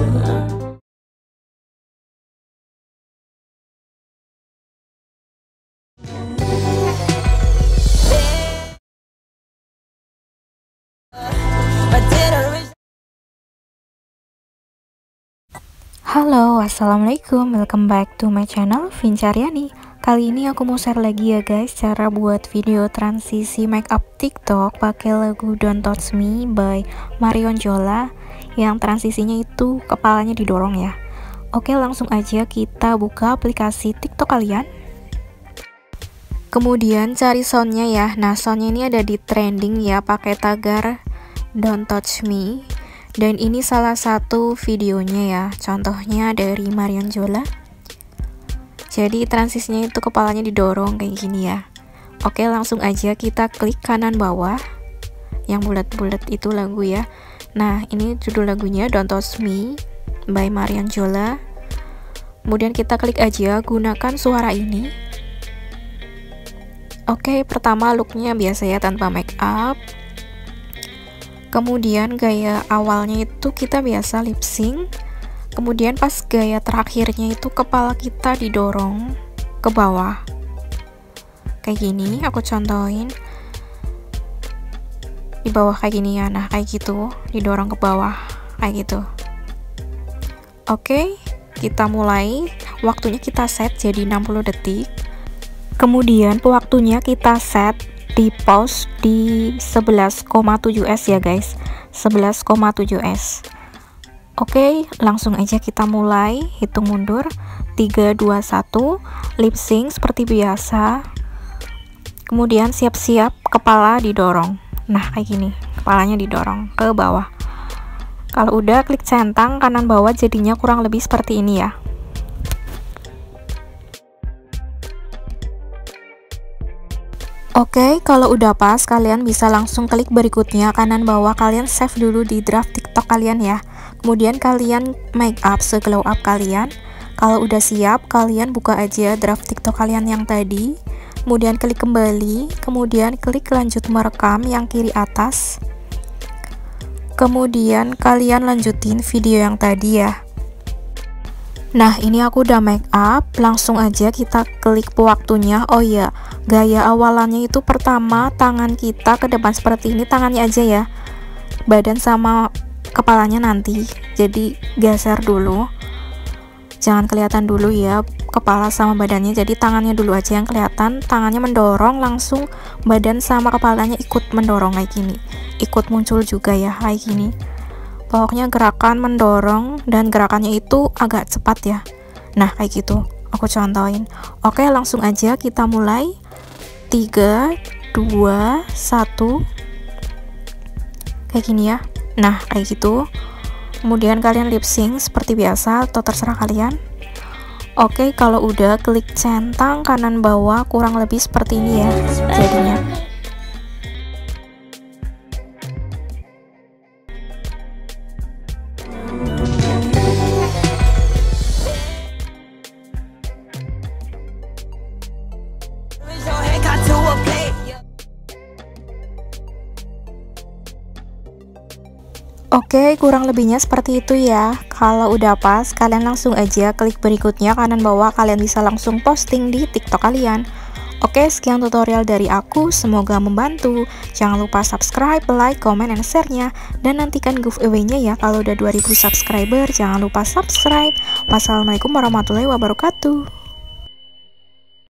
Halo, assalamualaikum, welcome back to my channel Vincaryani. Kali ini aku mau share lagi ya guys, cara buat video transisi makeup TikTok pakai lagu Don't Touch Me by Marion Jola, yang transisinya itu kepalanya didorong ya. Oke, langsung aja kita buka aplikasi TikTok kalian. Kemudian cari soundnya ya. Nah, soundnya ini ada di trending ya, pakai tagar Don't Touch Me. Dan ini salah satu videonya ya, contohnya dari Marion Jola. Jadi transisinya itu kepalanya didorong kayak gini ya. Oke, langsung aja kita klik kanan bawah yang bulat-bulat itu lagu ya. Nah, ini judul lagunya Don't Touch Me by Marion Jola. Kemudian kita klik aja gunakan suara ini. Oke, pertama looknya biasa ya, tanpa make up. Kemudian gaya awalnya itu kita biasa lip sync. Kemudian pas gaya terakhirnya itu kepala kita didorong ke bawah. Kayak gini, aku contohin. Di bawah kayak gini ya. Nah, kayak gitu, didorong ke bawah kayak gitu. Oke, kita mulai. Waktunya kita set jadi 60 detik. Kemudian waktunya kita set di pause di 11,7s ya guys, 11,7s. Oke, langsung aja kita mulai, hitung mundur, 3, 2, 1, lip sync seperti biasa. Kemudian siap-siap kepala didorong. Nah, kayak gini, kepalanya didorong ke bawah. Kalau udah, klik centang kanan bawah, jadinya kurang lebih seperti ini ya. Oke, kalau udah pas, kalian bisa langsung klik berikutnya, kanan bawah, kalian save dulu di draft TikTok kalian ya. Kemudian kalian make up se-glow up kalian. Kalau udah siap, kalian buka aja draft TikTok kalian yang tadi. Kemudian klik kembali, kemudian klik lanjut merekam yang kiri atas. Kemudian kalian lanjutin video yang tadi ya. Nah, ini aku udah make up, langsung aja kita klik pewaktunya. Oh iya, gaya awalannya itu pertama tangan kita ke depan seperti ini, tangannya aja ya, badan sama kepalanya nanti, jadi geser dulu, jangan kelihatan dulu ya kepala sama badannya, jadi tangannya dulu aja yang kelihatan, tangannya mendorong, langsung badan sama kepalanya ikut mendorong kayak gini, ikut muncul juga ya kayak gini. Pokoknya gerakan mendorong dan gerakannya itu agak cepat ya. Nah, kayak gitu aku contohin. Oke, langsung aja kita mulai. 3, 2, 1. Kayak gini ya. Nah, kayak gitu. Kemudian kalian lip sync seperti biasa atau terserah kalian. Oke, kalau udah, klik centang kanan bawah, kurang lebih seperti ini ya jadinya. Oke, kurang lebihnya seperti itu ya. Kalau udah pas, kalian langsung aja klik berikutnya kanan bawah, kalian bisa langsung posting di TikTok kalian. Oke, sekian tutorial dari aku, semoga membantu. Jangan lupa subscribe, like, comment, and share-nya. Dan nantikan giveaway-nya ya, kalau udah 2000 subscriber, jangan lupa subscribe. Wassalamualaikum warahmatullahi wabarakatuh.